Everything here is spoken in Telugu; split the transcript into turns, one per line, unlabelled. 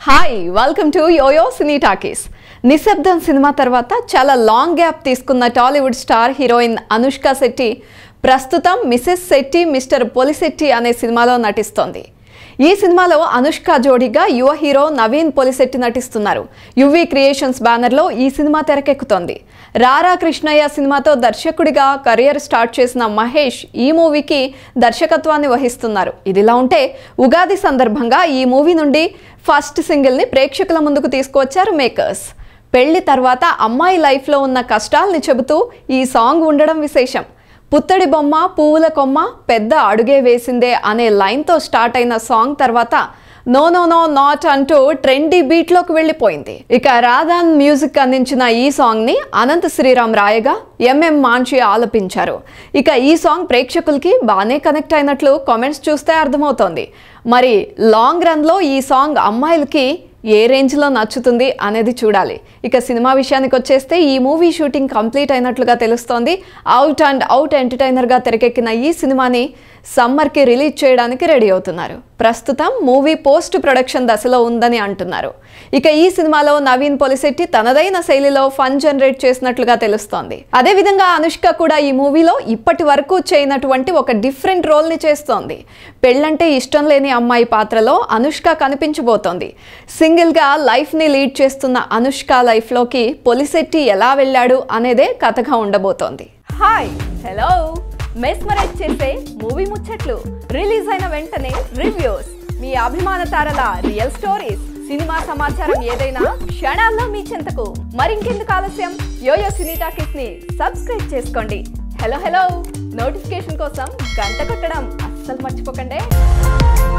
Hi welcome to YOYO Cine Talkies. Nishabdham cinema తర్వాత చాలా లాంగ్ గ్యాప్ తీసుకున్న Tollywood star heroine Anushka Shetty ప్రస్తుతం మిసెస్ శెట్టి మిస్టర్ పోలిశెట్టి అనే సినిమాలో నటిస్తోంది. ఈ సినిమాలో అనుష్క జోడీగా యువ హీరో నవీన్ పోలిశెట్టి నటిస్తున్నారు. యువి క్రియేషన్స్ బ్యానర్లో ఈ సినిమా తెరకెక్కుతోంది. రారా కృష్ణయ్య సినిమాతో దర్శకుడిగా కెరియర్ స్టార్ట్ చేసిన మహేష్ ఈ మూవీకి దర్శకత్వాన్ని వహిస్తున్నారు. ఇదిలా ఉంటే ఉగాది సందర్భంగా ఈ మూవీ నుండి ఫస్ట్ సింగిల్ని ప్రేక్షకుల ముందుకు తీసుకువచ్చారు మేకర్స్. పెళ్లి తర్వాత అమ్మాయి లైఫ్లో ఉన్న కష్టాల్ని చెబుతూ ఈ సాంగ్ ఉండడం విశేషం. పుత్తడి బొమ్మ పువ్వుల కొమ్మ పెద్ద అడుగే వేసిందే అనే లైన్తో స్టార్ట్ అయిన సాంగ్ తర్వాత నో నో నో నాట్ అంటూ ట్రెండీ బీట్లోకి వెళ్ళిపోయింది. ఇక రాధాన్ మ్యూజిక్ అందించిన ఈ సాంగ్ని అనంత శ్రీరామ్ రాయగా ఎంఎం మాంచి ఆలపించారు. ఇక ఈ సాంగ్ ప్రేక్షకులకి బాగానే కనెక్ట్ అయినట్లు కామెంట్స్ చూస్తే అర్థమవుతోంది. మరి లాంగ్ రన్లో ఈ సాంగ్ అమ్మాయిలకి ఏ రేంజ్లో నచ్చుతుంది అనేది చూడాలి. ఇక సినిమా విషయానికి వచ్చేస్తే ఈ మూవీ షూటింగ్ కంప్లీట్ అయినట్లుగా తెలుస్తోంది. అవుట్ అండ్ అవుట్ ఎంటర్టైనర్గా తెరకెక్కిన ఈ సినిమాని సమ్మర్కి రిలీజ్ చేయడానికి రెడీ అవుతున్నారు. ప్రస్తుతం మూవీ పోస్ట్ ప్రొడక్షన్ దశలో ఉందని అంటున్నారు. ఇక ఈ సినిమాలో నవీన్ పోలిశెట్టి తనదైన శైలిలో ఫన్ జనరేట్ చేసినట్లుగా తెలుస్తోంది. అదేవిధంగా అనుష్క కూడా ఈ మూవీలో ఇప్పటి వరకు చేయనటువంటి ఒక డిఫరెంట్ రోల్ని చేస్తోంది. పెళ్ళంటే ఇష్టం లేని అమ్మాయి పాత్రలో అనుష్క కనిపించబోతోంది. సింగిల్గా లైఫ్ని లీడ్ చేస్తున్న అనుష్క లైఫ్లోకి పోలిశెట్టి ఎలా వెళ్ళాడు అనేదే కథగా ఉండబోతోంది. హాయ్ హలో మెస్మరైజ్ చేసే మూవీ ముచ్చట్లు, రిలీజ్ అయిన వెంటనే రివ్యూస్, మీ అభిమాన తారల రియల్ స్టోరీస్, సినిమా సమాచారం ఏదైనా క్షణాల్లో మీ చెంతకు. మరింకెందుకు ఆలస్యం, యోయో సినీ టాకీస్ ని సబ్స్క్రైబ్ చేసుకోండి. హలో హలో నోటిఫికేషన్ కోసం గంట కొట్టడం అస్సలు మర్చిపోకండి.